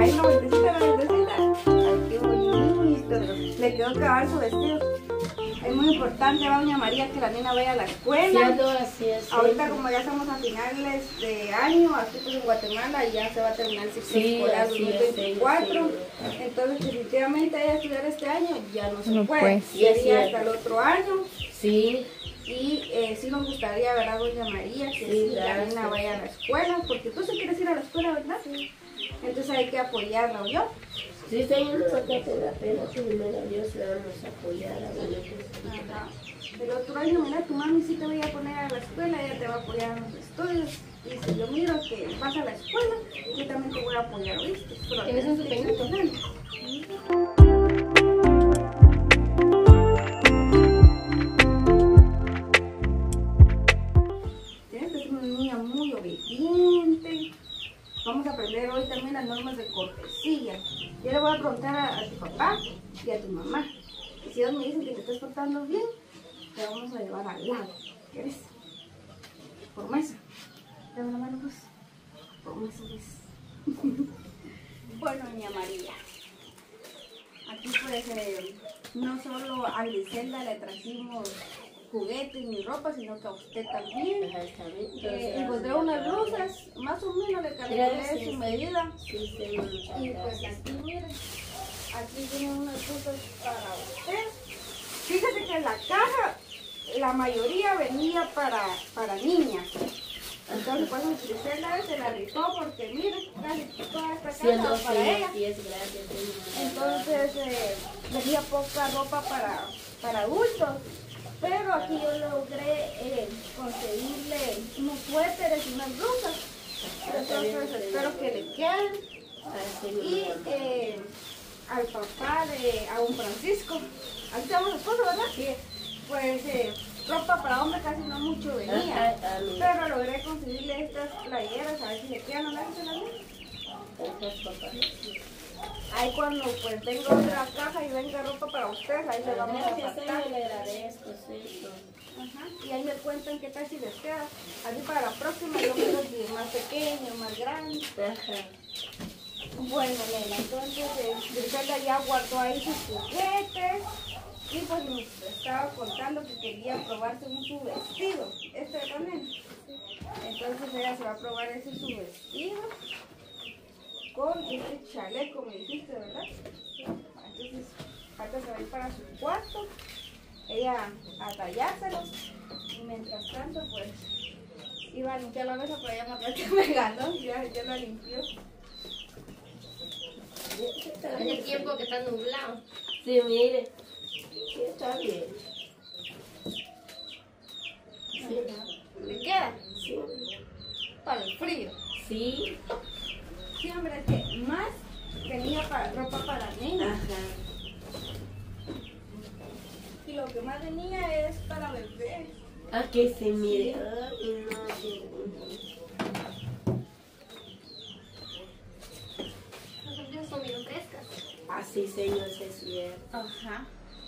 Chica, y la vueltecita. Ay, qué bonito. Le quedó cabal su vestido. Es muy importante, va doña María, que la niña vaya a la escuela. Así es. Ahorita como ya estamos a finales de año, aquí pues en Guatemala ya se va a terminar el ciclo escolar 2024. Entonces definitivamente ella estudiar este año ya no se puede. Sería hasta el otro año. Sí. Y sí nos gustaría, ¿verdad, doña María? Que sí, la niña vaya a la escuela, porque tú sí quieres ir a la escuela, ¿verdad? Sí. Entonces hay que apoyarla, ¿o yo? Sí, señor, no te da pena, primero Dios le vamos a apoyar a la Ajá. El otro año, mira, tu mami sí te voy a poner a la escuela, ella te va a apoyar en los estudios. Y si yo miro que vas a la escuela, yo también te voy a apoyar, ¿viste? ¿Tienes un pequeñito? Tienes que ser una niña muy obediente. Vamos a aprender hoy también las normas de cortesía. Yo le voy a preguntar a tu papá y a tu mamá. Y si ellos me dicen que te estás portando bien, te vamos a llevar al lago. ¿Quieres? Promesa. Dame la mano, pues. Promesa, pues. Bueno, doña María. Aquí pues no solo a Griselda le trajimos juguetes ni ropa, sino que a usted también. Encontré unas blusas, más o menos le calculé su medida. Y pues aquí miren, aquí tienen unas blusas para usted. Fíjese que la caja, la mayoría venía para niñas. Entonces pues Griselda se la rifó porque miren, casi toda esta caja para ella. Entonces venía poca ropa para adultos. Pero aquí yo logré conseguirle unos suéteres y unas blusas. Entonces espero que le queden. Y al papá a don Francisco, aquí estamos los esposos, ¿verdad? Sí. Pues ropa para hombre casi no mucho venía. Pero logré conseguirle estas playeras, a ver si le quedan, ¿no las ahí cuando pues tenga otra caja y venga ropa para ustedes, ahí le vamos a pasar. Le agradezco, sí. Ajá. Y ahí me cuentan qué tal si les queda. Así para la próxima yo quiero que más pequeño, más grande. Ajá. Bueno, nena, entonces Griselda ya guardó ahí sus juguetes. Y pues me estaba contando que quería probarse su vestido. ¿Este de también? Entonces ella se va a probar ese su vestido. Con este chaleco, me dijiste, ¿verdad? Sí. Entonces, ahorita se va a ir para su cuarto, ella a tallárselos, y mientras tanto, pues, iba a limpiar la mesa, pero ya me ganó, ya la limpió. En el tiempo que está nublado. Sí, mire. Sí, está bien. Sí. ¿Le queda? Sí. Para el frío. Sí. Sí, hombre, es que más tenía ropa para niños. Ajá. Y lo que más tenía es para bebés. Ah, que se mire. Ay, no, Las son bien frescas. así, señor, sí es cierto. Ajá.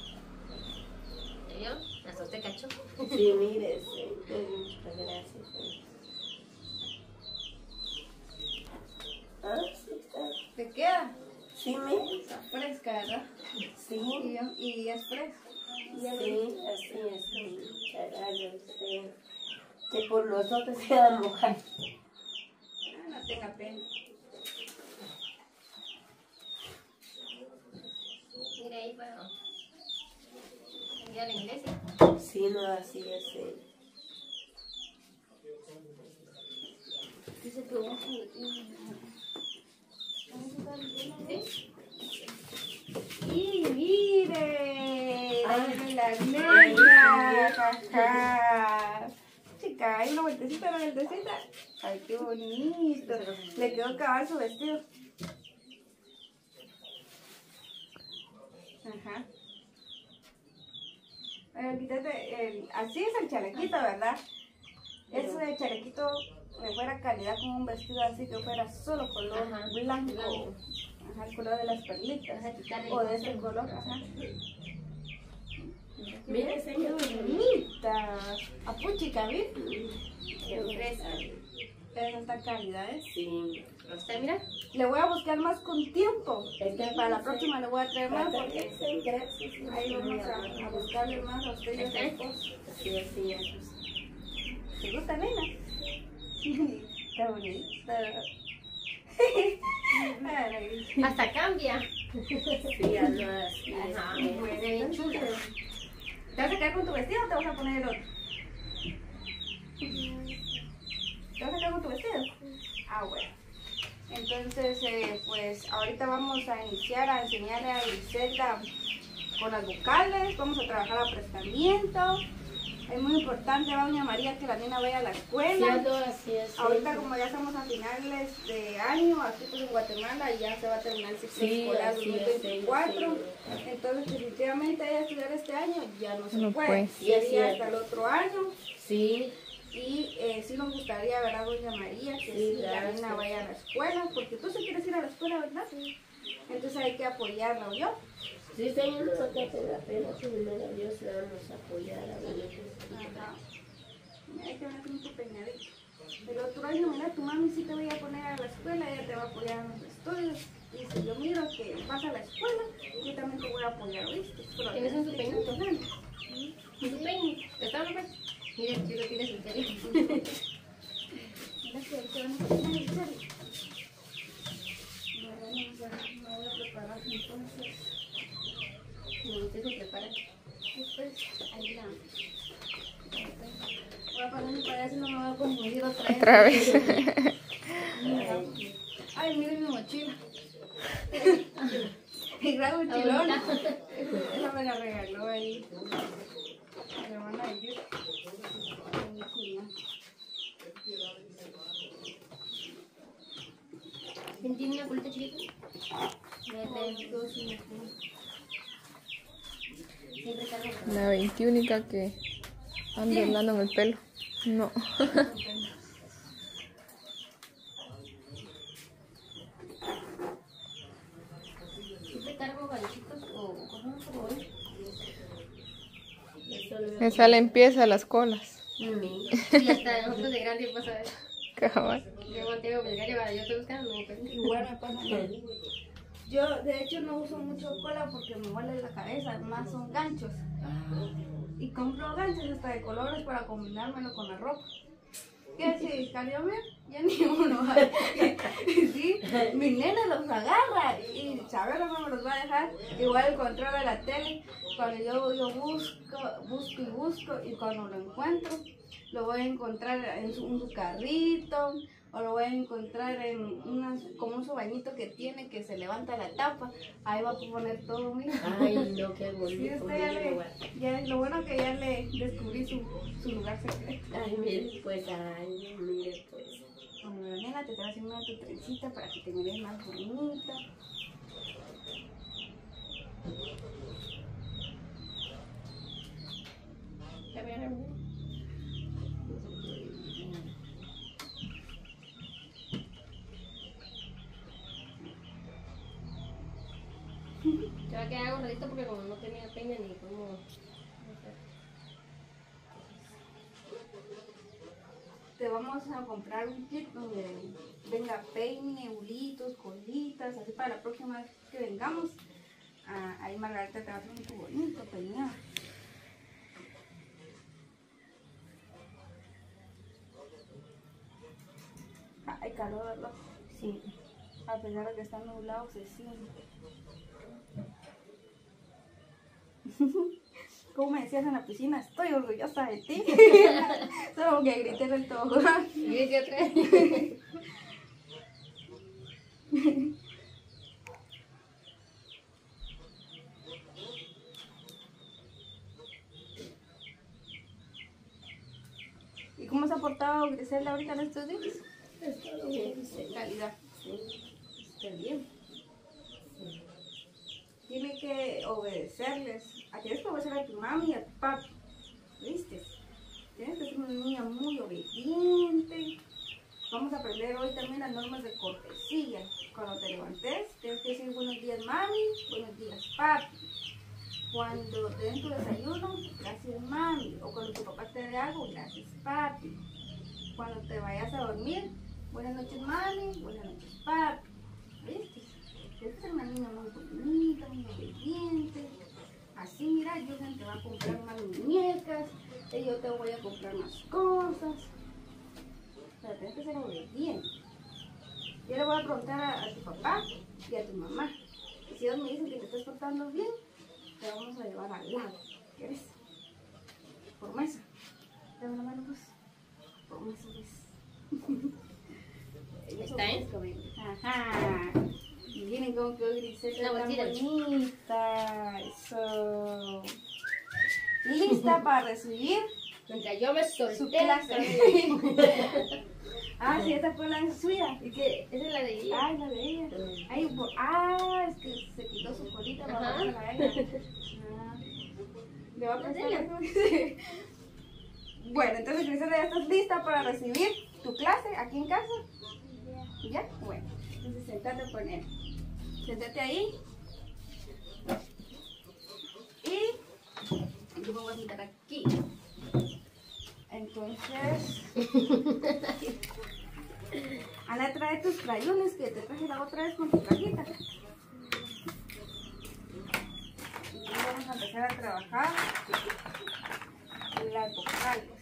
¿Yo? ¿Hasta usted cachó? Sí, mire, sí. Muchas gracias. Ah, sí, está. ¿Te queda? Sí, mire. Está fresca, ¿verdad? Sí. Y es fresca. Sí, así es. Muchas gracias. Que por nosotros sea mujer. No tenga pena. Mira ahí, bueno. ¿Ya la iglesia? Sí, no, así es. Dice que vos y mire, Ay, la negra, jaja. Chica, hay una vueltecita. Ay, qué bonito. Le quedó cabal su vestido. Ajá. Quítate así es el chalequito, ¿verdad? Ese chalequito me fuera calidad con un vestido así que fuera solo color blanco. Ajá, el color de las perlitas. O de ese color, ajá. Mire, señor. Qué bonita. Apuchica, ¿ves? Qué fresca. Es alta calidad, ¿eh? Sí. ¿Usted mira? Le voy a buscar más con tiempo. Para la próxima le voy a traer más porque Gracias. ahí vamos a buscarle más a usted y a su esposo. Sí, así es. ¿Te gusta, nena? Está bonita. Hasta cambia. Sí, algo así. Ajá, pues bien chula. ¿Te vas a quedar con tu vestido o te vas a poner el otro? ¿Te vas a quedar con tu vestido? Ah, bueno. Entonces, pues ahorita vamos a iniciar a enseñarle a Griselda con las vocales. Vamos a trabajar aprestamiento. Es muy importante, doña María, que la niña vaya a la escuela. Así es. Ahorita como ya estamos a finales de año, aquí pues en Guatemala ya se va a terminar el ciclo escolar 2024. Entonces definitivamente ella estudiar este año ya no se puede. Sería hasta el otro año. Sí. Y sí nos gustaría, ¿verdad, doña María? Que sí, la niña vaya a la escuela, porque tú sí quieres ir a la escuela, ¿verdad? Sí. Entonces hay que apoyarla, ¿oyó? Sí, señor, nosotros en la pena, primero Dios le vamos a apoyar a la niña. Ajá. Hay que ver con tu peinadito. El otro año, mira, tu mami sí te voy a poner a la escuela, ella te va a apoyar en los estudios. Y si yo miro que vas a la escuela, yo también te voy a apoyar, ¿viste? ¿Tienes un su peinito? ¿Y su peine? ¿Está no pues? Mira, yo lo tienes en serio. Mira que ahorita van a cocinar, en serio. Me voy a preparar entonces. ¿Usted se prepara? Después, ahí la... Voy a poner mi payaso y no me voy a confundir otra vez. Ay, miren mi mochila. Mi gran mochilón. Esa me la regaló ahí. Mi hermana de Yuri. ¿Quién tiene una colita chiquita? La 21 que ando hablando en el pelo. No. ¿Siempre cargo galletitos o cosas como Esa limpieza las colas. Sí, hasta nosotros de grande pasa eso. Cabal. Yo volteo a pegar y yo estoy buscando, no me Igual me pasa a mí. Yo, de hecho, no uso mucho cola porque me huele la cabeza, más son ganchos. Y compro ganchos hasta de colores para combinármelo con la ropa. ¿Qué decís, Cariome? Ya ni uno. Sí, mi nena los agarra y saber no me los va a dejar. Igual el control de la tele, cuando yo busco y cuando lo encuentro, lo voy a encontrar en su carrito. O lo voy a encontrar en como un bañito que tiene que se levanta la tapa. Ahí va a poner todo, mira. Ay, no, qué bonito. Sí, lo bueno que ya le descubrí su lugar secreto. Ay, mire, pues, mire, pues. Bueno, nena, te estoy haciendo tu trencita para que te mires más bonita. ¿Ya vieron? Se va a quedar agarradito porque como no tenía peine ni cómo... Te vamos a comprar un kit donde venga peine, hulitos, colitas, así para la próxima vez que vengamos. Ahí Margarita te va a hacer un bonito peinado. Hay calor, ¿verdad? Sí. A pesar de que está nublado, se siente. Como me decías en la piscina, estoy orgullosa de ti. Solo que grité en el tobogán. Grité otra vez. ¿Y cómo se ha portado Griselda ahorita en estos días? Está bien. Calidad. Sí. Está bien. Tiene que obedecerles. Tienes que obedecer a tu mami y a tu papi. ¿Viste? Tienes que ser una niña muy obediente. Vamos a aprender hoy también las normas de cortesía. Cuando te levantes, tienes que decir buenos días mami, buenos días papi. Cuando te den tu desayuno, gracias mami. O cuando tu papá te dé algo, gracias papi. Cuando te vayas a dormir, buenas noches mami, buenas noches papi. yo te voy a comprar más cosas. Pero tienes que ser obediente. Yo le voy a preguntar a tu papá y a tu mamá. Y si ellos me dicen que te estás portando bien, te vamos a llevar al lago. ¿Quieres? Promesa. Dame la mano, pues. Promesa, pues. ¿Está, Ajá. Y miren cómo quedó Grisela No, tan tira. bonita. Eso. Lista para recibir Mientras yo me solté. su clase. Ah, sí, esta fue la suya. ¿Y qué? Esa es la de ella. Ay, la de ella. Ay, es que se quitó su colita para Ajá. ponerse a ella. Ah. Le va a pasar algo que sí. Bueno, entonces Grisela, ¿ya estás lista para recibir tu clase aquí en casa? ¿Ya? Bueno, entonces sentate con él. Sentate ahí. Y yo me voy a sentar aquí. Entonces, Ana, trae tus crayones que te traje la otra vez con tu cajita. Y vamos a empezar a trabajar las vocales.